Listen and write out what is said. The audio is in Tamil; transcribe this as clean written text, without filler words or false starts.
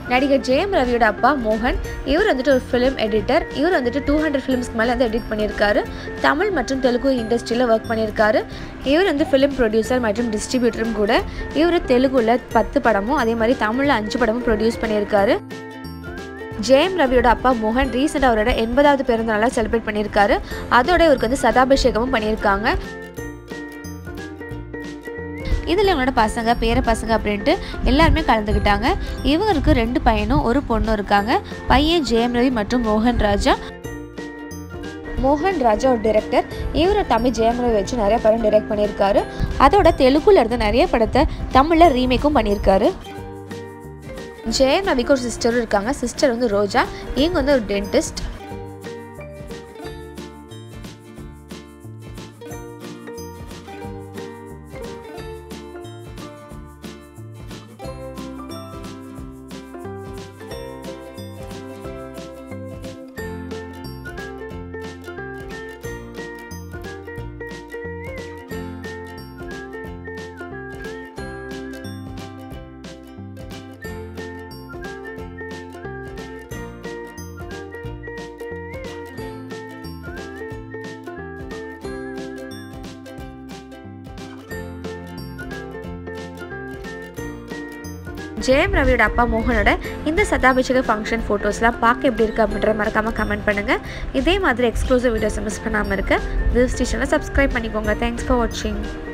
நடிகர் ஜெயம் ரவியோட அப்பா மோகன். இவர் வந்துட்டு ஒரு ஃபிலிம் எடிட்டர். இவர் வந்துட்டு 200 ஃபிலிம்ஸ்க்கு மேலே வந்து எடிட் பண்ணியிருக்காரு. தமிழ் மற்றும் தெலுங்கு இண்டஸ்ட்ரியில் ஒர்க் பண்ணியிருக்காரு. இவர் வந்து ஃபிலிம் ப்ரொடியூசர் மற்றும் டிஸ்ட்ரிபியூட்டரும் கூட. இவர் தெலுங்குல 10 படமும் அதே மாதிரி தமிழில் 5 படமும் ப்ரொடியூஸ் பண்ணியிருக்காரு. ஜெயம் ரவியோட அப்பா மோகன் ரீசெண்டாக அவரோட 80வது பிறந்த நாளாக செலிப்ரேட் பண்ணியிருக்காரு. அதோட இவருக்கு வந்து சதாபிஷேகமும் பண்ணியிருக்காங்க. இதில் இவங்களோட பசங்க பேர பசங்க அப்படின்ட்டு எல்லாருமே கலந்துக்கிட்டாங்க. இவங்களுக்கு 2 பையனும் 1 பொண்ணும் இருக்காங்க. பையன் ஜெயம் ரவி மற்றும் மோகன் ராஜா. மோகன் ராஜா ஒரு டைரக்டர். இவரை தமிழ் ஜெயம் ரவி வச்சு நிறைய படம் டைரக்ட் பண்ணியிருக்காரு. அதோட தெலுங்குல இருந்த நிறைய படத்தை தமிழில் ரீமேக்கும் பண்ணியிருக்காரு. ஜெயம் ரவிக்கு ஒரு சிஸ்டரும் இருக்காங்க. சிஸ்டர் வந்து ரோஜா. இவங்க வந்து ஒரு டென்டிஸ்ட். ஜெயம் ரவியோட அப்பா மோகனோட இந்த சதாபிஷேக ஃபங்க்ஷன் ஃபோட்டோஸ்லாம் பார்க்க எப்படி இருக்குது அப்படின்ற மறக்காமல் கமெண்ட் பண்ணுங்கள். இதே மாதிரி எக்ஸ்க்ளூசிவ் வீடியோஸை மிஸ் பண்ணாமல் இருக்க திஸ் ஸ்டேஷனில் சப்ஸ்கிரைப் பண்ணிக்கோங்க. தேங்க்ஸ் ஃபார் வாட்சிங்.